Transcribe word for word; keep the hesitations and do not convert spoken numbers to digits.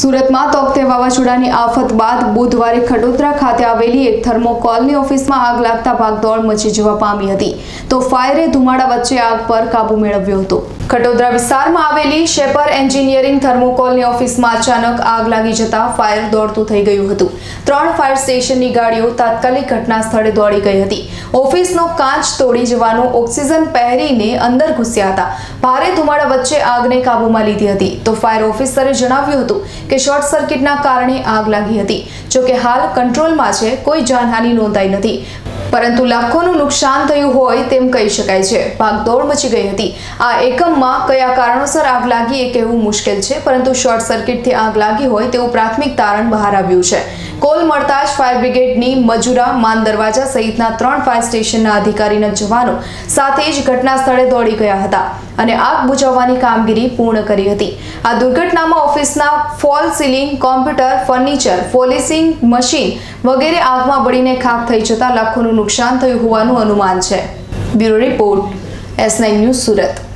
સુરતમાં તોકતે વાવાઝોડાની આફત બાદ બુધવારે ખડોદરા ખાતે આવેલી એક થર્મોકોલની ઓફિસમાં આગ લાગતા ભાગદોડ મચી જવા પામી હતી, તો ફાયરે ધુમાડા વચ્ચે આગ પર કાબુ મેળવ્યો હતો। ખડોદરા વિસ્તારમાં આવેલી શેપર એન્જિનિયરિંગ થર્મોકોલની ઓફિસમાં અચાનક આગ લાગી જતા ફાયર દોડતું થઈ ગયું હતું। ત્રણ ફાયર સ્ટેશનની ગાડીઓ તાત્કાલિક ઘટના સ્થળે દોડી ગઈ હતી। ઓફિસનો કાચ તોડી જવાનો ઓક્સિજન પહેરીને અંદર ઘૂસ્યા હતા। ભારે ધુમાડા વચ્ચે આગને કાબૂમાં લીધી હતી, તો ફાયર ઓફિસરે જણાવ્યું હતું કે શોર્ટ સર્કિટના કારણે આગ લાગી હતી। જો કે હાલ કંટ્રોલમાં છે, કોઈ જાનહાનિ નોંધાઈ નથી, પરંતુ લાખોનું નુકસાન થયું હોય તેમ કહી શકાય છે। ભાગદોડ મચી ગઈ હતી। આ એકમમાં કયા કારણોસર આગ લાગી એ કહેવું મુશ્કેલ છે, પરંતુ શોર્ટ સર્કિટથી આગ લાગી હોય તેવું પ્રાથમિક તારણ બહાર આવ્યું છે। કોલ મળતા જ ફાયર બ્રિગેડની મજૂરા, માન દરવાજા સહિતના ત્રણ ફાયર સ્ટેશનના અધિકારીના જવાનો સાથે જ ઘટના સ્થળે દોડી ગયા હતા અને આગ બુઝાવવાની કામગીરી પૂર્ણ કરી હતી। આ દુર્ઘટનામાં ઓફિસના fall ceiling, computer, furniture, polishing machine વગેરે આગમાં બળીને ખાખ થઈ જતા લાખોનું નુકસાન થયું હોવાનું અનુમાન છે। Bureau report, S nine news, Surat.